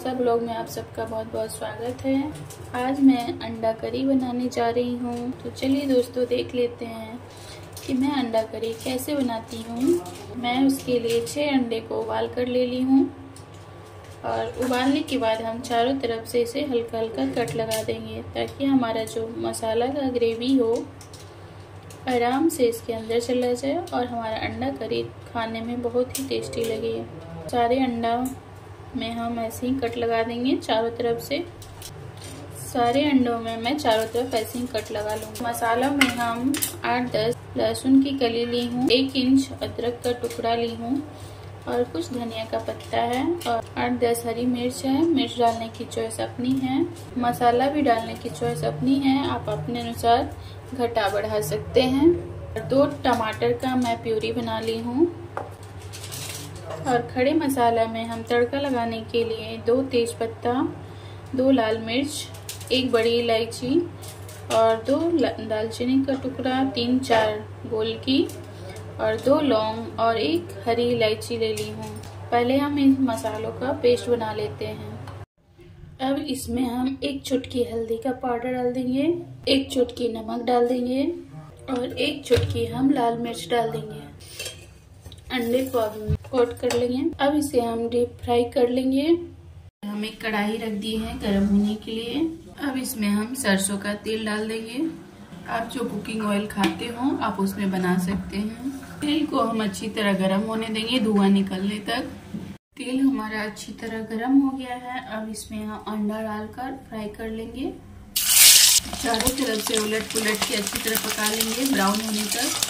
आशा blog में आप सबका बहुत बहुत स्वागत है। आज मैं अंडा करी बनाने जा रही हूँ। तो चलिए दोस्तों देख लेते हैं कि मैं अंडा करी कैसे बनाती हूँ। मैं उसके लिए 6 अंडे को उबाल कर ले ली हूँ और उबालने के बाद हम चारों तरफ से इसे हल्का हल्का कट लगा देंगे ताकि हमारा जो मसाला का ग्रेवी हो आराम से इसके अंदर चला जाए और हमारा अंडा करी खाने में बहुत ही टेस्टी लगे। सारे अंडा में हम ऐसे ही कट लगा देंगे चारों तरफ से। सारे अंडों में मैं चारों तरफ ऐसे ही कट लगा लूँगी। मसाला में हम 8-10 लहसुन की कली ली हूँ, 1 इंच अदरक का टुकड़ा ली हूँ और कुछ धनिया का पत्ता है और 8-10 हरी मिर्च है। मिर्च डालने की चॉइस अपनी है, मसाला भी डालने की चॉइस अपनी है, आप अपने अनुसार घटा बढ़ा सकते हैं। 2 टमाटर का मैं प्यूरी बना ली हूँ और खड़े मसाला में हम तड़का लगाने के लिए 2 तेजपत्ता, 2 लाल मिर्च, 1 बड़ी इलायची और 2 दालचीनी का टुकड़ा, 3-4 गोलकी और 2 लौंग और 1 हरी इलायची ले ली हूँ। पहले हम इन मसालों का पेस्ट बना लेते हैं। अब इसमें हम 1 चुटकी हल्दी का पाउडर डाल देंगे, 1 चुटकी नमक डाल देंगे और 1 चुटकी हम लाल मिर्च डाल देंगे। अंडे को अब कोट कर लेंगे। अब इसे हम डीप फ्राई कर लेंगे। हम एक कढ़ाई रख दी है गर्म होने के लिए। अब इसमें हम सरसों का तेल डाल देंगे। आप जो कुकिंग ऑयल खाते हो आप उसमें बना सकते हैं। तेल को हम अच्छी तरह गर्म होने देंगे, धुआं निकलने तक। तेल हमारा अच्छी तरह गर्म हो गया है। अब इसमें हम अंडा डालकर फ्राई कर लेंगे। चारों तरफ से उलट पुलट के अच्छी तरह पका लेंगे ब्राउन होने तक।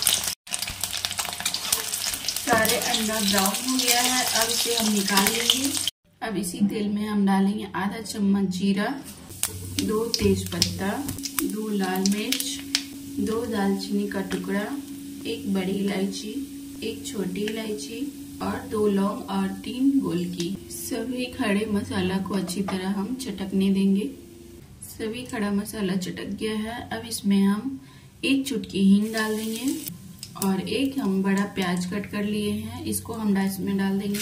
सारे अंडा ब्राउन हो गया है। अब इसे हम निकाल लेंगे। अब इसी तेल में हम डालेंगे आधा चम्मच जीरा, 2 तेजपत्ता, 2 लाल मिर्च, 2 दालचीनी का टुकड़ा, 1 बड़ी इलायची, 1 छोटी इलायची और 2 लौंग और 3 गोलकी। सभी खड़े मसाला को अच्छी तरह हम चटकने देंगे। सभी खड़ा मसाला चटक गया है। अब इसमें हम 1 चुटकी हींग डाल देंगे और 1 हम बड़ा प्याज कट कर लिए हैं, इसको हम इसमें डाल देंगे।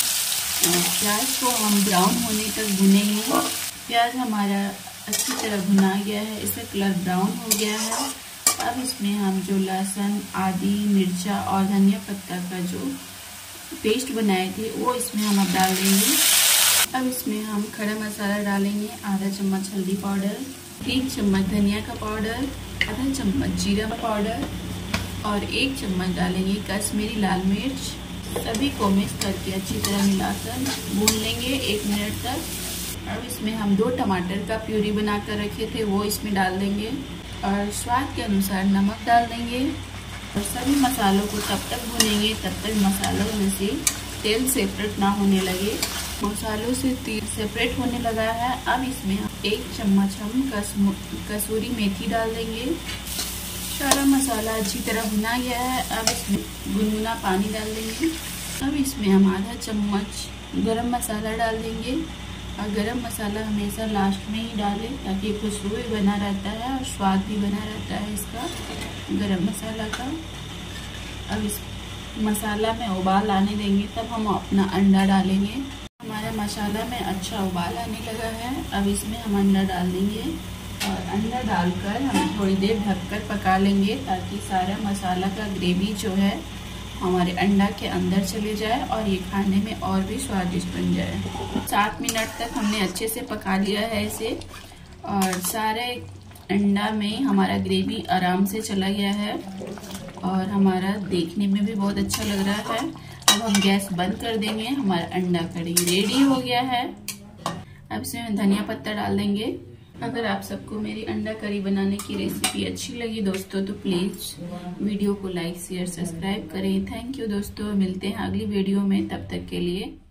प्याज को हम ब्राउन होने तक भुनेंगे। प्याज हमारा अच्छी तरह भुना गया है, इसका कलर ब्राउन हो गया है। अब इसमें हम जो लहसुन, आदि, मिर्चा और धनिया पत्ता का जो पेस्ट बनाए थे वो इसमें हम अब डाल देंगे। अब इसमें हम खड़ा मसाला डालेंगे, आधा चम्मच हल्दी पाउडर, 3 चम्मच धनिया का पाउडर, आधा चम्मच जीरा पाउडर और 1 चम्मच डालेंगे कश्मीरी लाल मिर्च। सभी को मिक्स करके अच्छी तरह मिलाकर भून लेंगे 1 मिनट तक। अब इसमें हम 2 टमाटर का प्यूरी बनाकर रखे थे वो इसमें डाल देंगे और स्वाद के अनुसार नमक डाल देंगे और सभी मसालों को तब तक भूनेंगे तब तक मसालों में से तेल सेपरेट ना होने लगे। मसालों से तेल सेपरेट होने लगा है। अब इसमें 1 चम्मच हम कसूरी मेथी डाल देंगे। सारा मसाला अच्छी तरह भुना गया है। अब इसमें गुनगुना पानी डाल देंगे। अब इसमें हम आधा चम्मच गरम मसाला डाल देंगे और गरम मसाला हमेशा लास्ट में ही डालें ताकि खुशबू भी बना रहता है और स्वाद भी बना रहता है इसका गरम मसाला का। अब इस मसाला में उबाल आने देंगे तब हम अपना अंडा डालेंगे। हमारा मसाला में अच्छा उबाल आने लगा है। अब इसमें हम अंडा डाल देंगे और अंडा डालकर हम थोड़ी देर ढककर पका लेंगे ताकि सारा मसाला का ग्रेवी जो है हमारे अंडा के अंदर चले जाए और ये खाने में और भी स्वादिष्ट बन जाए। 7 मिनट तक हमने अच्छे से पका लिया है इसे और सारे अंडा में हमारा ग्रेवी आराम से चला गया है और हमारा देखने में भी बहुत अच्छा लग रहा है। अब हम गैस बंद कर देंगे। हमारा अंडा करी रेडी हो गया है। अब इसमें धनिया पत्ता डाल देंगे। अगर आप सबको मेरी अंडा करी बनाने की रेसिपी अच्छी लगी दोस्तों तो प्लीज़ वीडियो को लाइक, शेयर, सब्सक्राइब करें। थैंक यू दोस्तों, मिलते हैं अगली वीडियो में, तब तक के लिए